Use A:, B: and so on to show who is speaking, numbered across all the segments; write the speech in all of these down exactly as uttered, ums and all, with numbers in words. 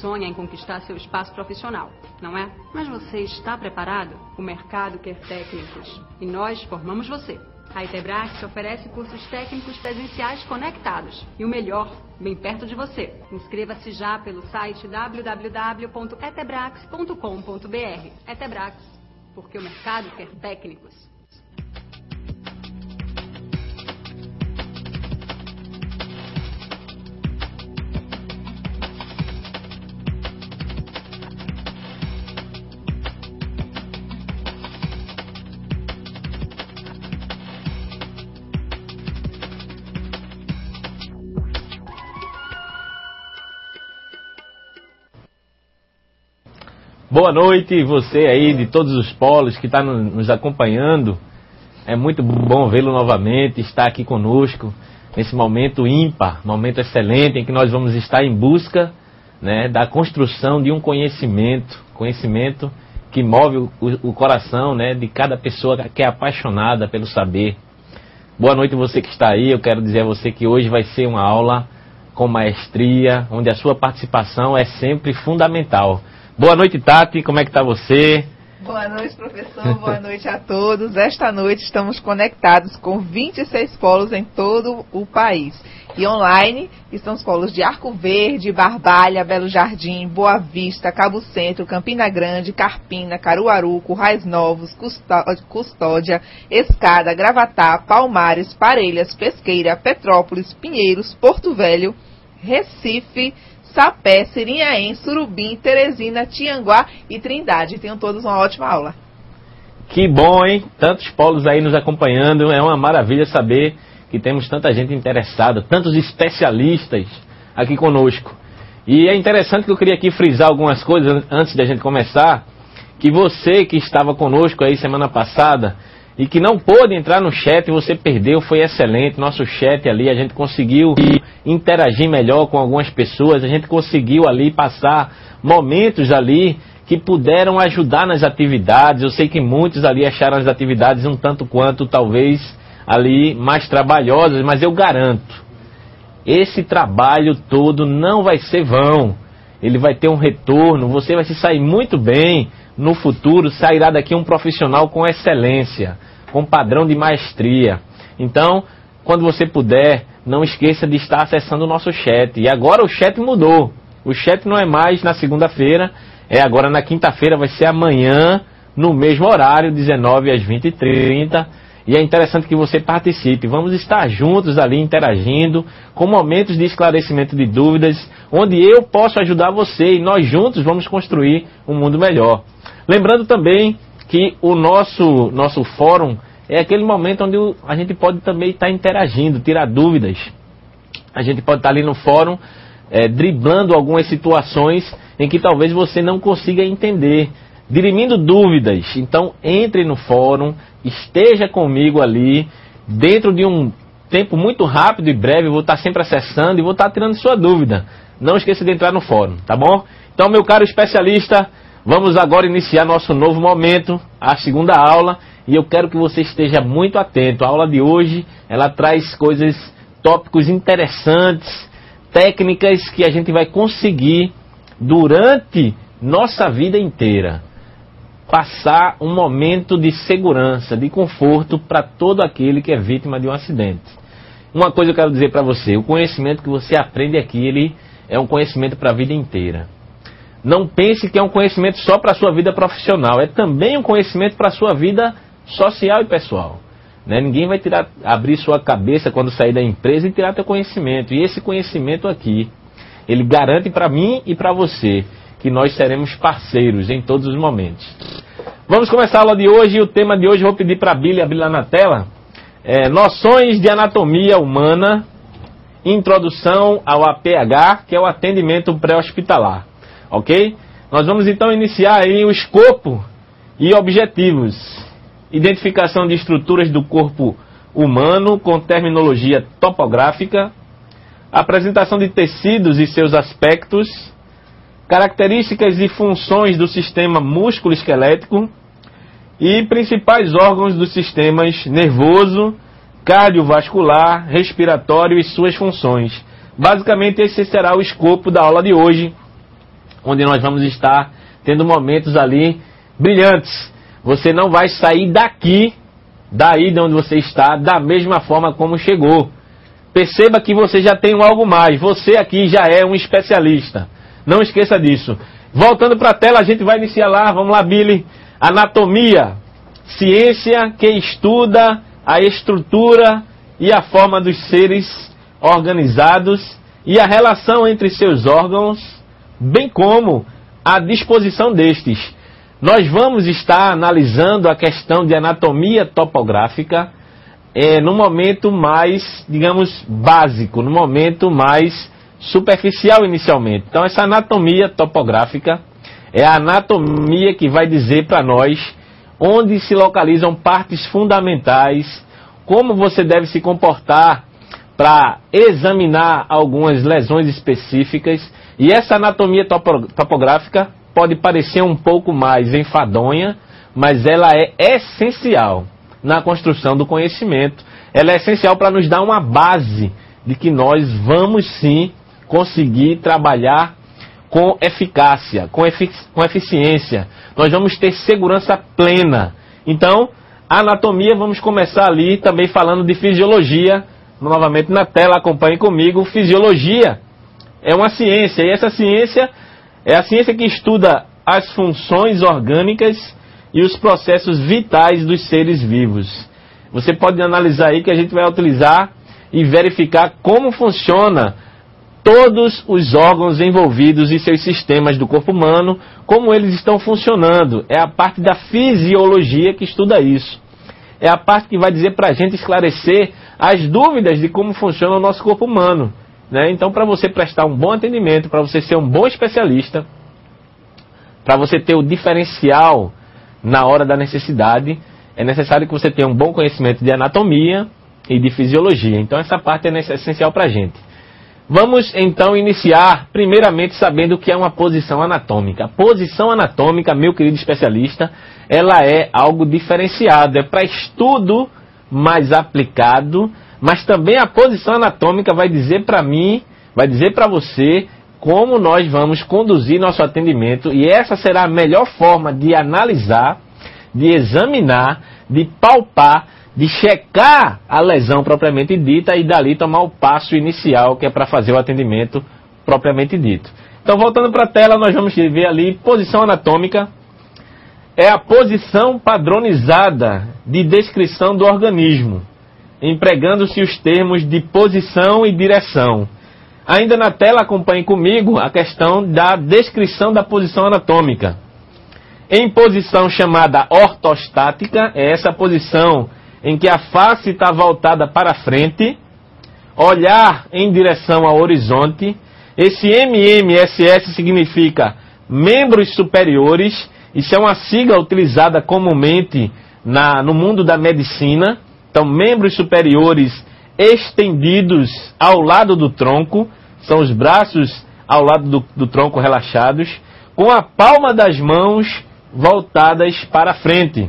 A: sonha em conquistar seu espaço profissional, não é? Mas você está preparado? O mercado quer técnicos e nós formamos você. A Etebrax oferece cursos técnicos presenciais conectados e o melhor, bem perto de você. Inscreva-se já pelo site w w w ponto etebrax ponto com ponto b r. Etebrax, porque o mercado quer técnicos.
B: Boa noite, você aí de todos os polos que está nos acompanhando. É muito bom vê-lo novamente, estar aqui conosco nesse momento ímpar, momento excelente em que nós vamos estar em busca, né, da construção de um conhecimento, conhecimento que move o, o coração, né, de cada pessoa que é apaixonada pelo saber. Boa noite você que está aí, eu quero dizer a você que hoje vai ser uma aula com maestria, onde a sua participação é sempre fundamental. Boa noite, Tati, como é que está você?
C: Boa noite, professor, boa noite a todos. Esta noite estamos conectados com vinte e seis polos em todo o país. E online estão os polos de Arco Verde, Barbalha, Belo Jardim, Boa Vista, Cabo Centro, Campina Grande, Carpina, Caruaru, Currais Novos, Custódia, Escada, Gravatá, Palmares, Parelhas, Pesqueira, Petrópolis, Pinheiros, Porto Velho, Recife, Sapé, Sirinhaém, Surubim, Teresina, Tianguá e Trindade. Tenham todos uma ótima aula.
B: Que bom, hein? Tantos polos aí nos acompanhando. É uma maravilha saber que temos tanta gente interessada, tantos especialistas aqui conosco. E é interessante que eu queria aqui frisar algumas coisas antes de a gente começar, que você que estava conosco aí semana passada e que não pôde entrar no chat, você perdeu, foi excelente. Nosso chat ali, a gente conseguiu interagir melhor com algumas pessoas, a gente conseguiu ali passar momentos ali que puderam ajudar nas atividades. Eu sei que muitos ali acharam as atividades um tanto quanto, talvez, ali mais trabalhosas, mas eu garanto, esse trabalho todo não vai ser vão. Ele vai ter um retorno, você vai se sair muito bem. No futuro, sairá daqui um profissional com excelência, com padrão de maestria. Então, quando você puder, não esqueça de estar acessando o nosso chat. E agora o chat mudou. O chat não é mais na segunda-feira, é agora na quinta-feira, vai ser amanhã, no mesmo horário, dezenove às vinte e trinta. E é interessante que você participe. Vamos estar juntos ali interagindo, com momentos de esclarecimento de dúvidas, onde eu posso ajudar você e nós juntos vamos construir um mundo melhor. Lembrando também que o nosso, nosso fórum é aquele momento onde a gente pode também estar interagindo, tirar dúvidas. A gente pode estar ali no fórum, é, driblando algumas situações em que talvez você não consiga entender, dirimindo dúvidas. Então entre no fórum, esteja comigo ali, dentro de um tempo muito rápido e breve, eu vou estar sempre acessando e vou estar tirando sua dúvida. Não esqueça de entrar no fórum, tá bom? Então, meu caro especialista, vamos agora iniciar nosso novo momento, a segunda aula, e eu quero que você esteja muito atento. A aula de hoje, ela traz coisas, tópicos interessantes, técnicas que a gente vai conseguir, durante nossa vida inteira, passar um momento de segurança, de conforto para todo aquele que é vítima de um acidente. Uma coisa eu quero dizer para você, o conhecimento que você aprende aqui, ele é um conhecimento para a vida inteira. Não pense que é um conhecimento só para a sua vida profissional, é também um conhecimento para a sua vida social e pessoal. Né? Ninguém vai tirar, abrir sua cabeça quando sair da empresa e tirar teu conhecimento. E esse conhecimento aqui, ele garante para mim e para você que nós seremos parceiros em todos os momentos. Vamos começar a aula de hoje, e o tema de hoje eu vou pedir para a Billy abrir lá na tela. É, noções de anatomia humana, introdução ao A P H, que é o atendimento pré-hospitalar. Ok? Nós vamos então iniciar aí o escopo e objetivos. Identificação de estruturas do corpo humano com terminologia topográfica. Apresentação de tecidos e seus aspectos. Características e funções do sistema músculo-esquelético. E principais órgãos dos sistemas nervoso, cardiovascular, respiratório e suas funções. Basicamente esse será o escopo da aula de hoje. onde nós vamos estar tendo momentos ali brilhantes. Você não vai sair daqui, daí de onde você está, da mesma forma como chegou. Perceba que você já tem um algo mais. Você aqui já é um especialista. Não esqueça disso. Voltando para a tela, a gente vai iniciar lá. Vamos lá, Billy. Anatomia. Ciência que estuda a estrutura e a forma dos seres organizados e a relação entre seus órgãos, bem como a disposição destes. Nós vamos estar analisando a questão de anatomia topográfica é, no momento mais, digamos, básico, no momento mais superficial inicialmente. Então, essa anatomia topográfica é a anatomia que vai dizer para nós onde se localizam partes fundamentais, como você deve se comportar para examinar algumas lesões específicas. E essa anatomia topo- topográfica pode parecer um pouco mais enfadonha, mas ela é essencial na construção do conhecimento. Ela é essencial para nos dar uma base de que nós vamos sim conseguir trabalhar com eficácia, com, efic com eficiência. Nós vamos ter segurança plena. Então, a anatomia, vamos começar ali também falando de fisiologia. Novamente na tela, acompanhe comigo. Fisiologia é uma ciência, e essa ciência é a ciência que estuda as funções orgânicas e os processos vitais dos seres vivos. Você pode analisar aí que a gente vai utilizar e verificar como funciona todos os órgãos envolvidos e seus sistemas do corpo humano, como eles estão funcionando. É a parte da fisiologia que estuda isso. É a parte que vai dizer para a gente esclarecer as dúvidas de como funciona o nosso corpo humano, né? Então, para você prestar um bom atendimento, para você ser um bom especialista, para você ter o diferencial na hora da necessidade, é necessário que você tenha um bom conhecimento de anatomia e de fisiologia. Então, essa parte é essencial para a gente. Vamos, então, iniciar primeiramente sabendo o que é uma posição anatômica. A posição anatômica, meu querido especialista, ela é algo diferenciado, é para estudo mais aplicado, mas também a posição anatômica vai dizer para mim, vai dizer para você como nós vamos conduzir nosso atendimento, e essa será a melhor forma de analisar, de examinar, de palpar, de checar a lesão propriamente dita e dali tomar o passo inicial, que é para fazer o atendimento propriamente dito. Então, voltando para a tela, nós vamos ver ali, posição anatômica é a posição padronizada de descrição do organismo, empregando-se os termos de posição e direção. Ainda na tela, acompanhe comigo a questão da descrição da posição anatômica. Em posição chamada ortostática, é essa posição em que a face está voltada para frente, olhar em direção ao horizonte. Esse M M S S significa membros superiores. Isso é uma sigla utilizada comumente na, no mundo da medicina. Então, membros superiores estendidos ao lado do tronco, são os braços ao lado do, do tronco relaxados, com a palma das mãos voltadas para frente.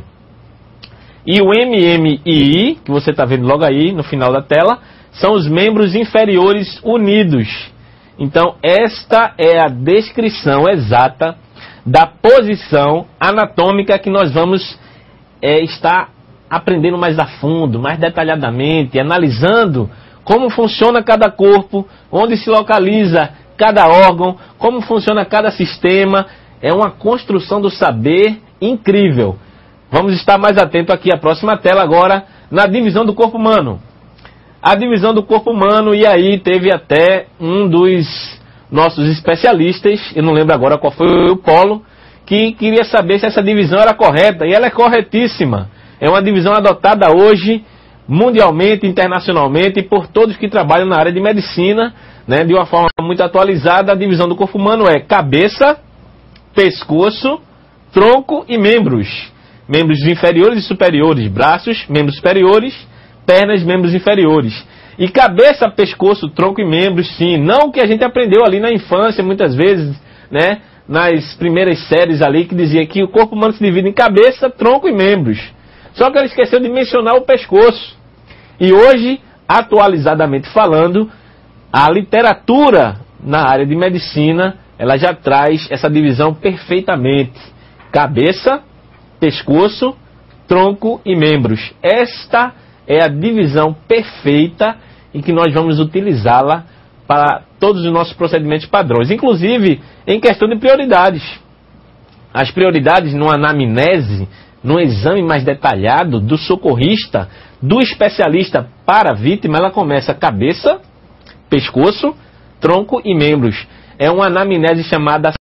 B: E o M M I, que você está vendo logo aí no final da tela, são os membros inferiores unidos. Então, esta é a descrição exata da posição anatômica que nós vamos é, estar aprendendo mais a fundo, mais detalhadamente, analisando como funciona cada corpo, onde se localiza cada órgão, como funciona cada sistema. É uma construção do saber incrível. Vamos estar mais atentos aqui à próxima tela agora, na divisão do corpo humano. A divisão do corpo humano, e aí teve até um dos nossos especialistas, eu não lembro agora qual foi o polo, que queria saber se essa divisão era correta, e ela é corretíssima. É uma divisão adotada hoje, mundialmente, internacionalmente, por todos que trabalham na área de medicina, né, de uma forma muito atualizada. A divisão do corpo humano é cabeça, pescoço, tronco e membros. Membros inferiores e superiores, braços, membros superiores, pernas, membros inferiores. E cabeça, pescoço, tronco e membros, sim. Não o que a gente aprendeu ali na infância, muitas vezes, né, nas primeiras séries ali, que dizia que o corpo humano se divide em cabeça, tronco e membros. Só que ele esqueceu de mencionar o pescoço. E hoje, atualizadamente falando, a literatura na área de medicina ela já traz essa divisão perfeitamente. Cabeça, pescoço, tronco e membros. Esta é a divisão perfeita em que nós vamos utilizá-la para todos os nossos procedimentos padrões, inclusive em questão de prioridades. As prioridades numa anamnese, num exame mais detalhado do socorrista, do especialista para a vítima, ela começa cabeça, pescoço, tronco e membros. É uma anamnese chamada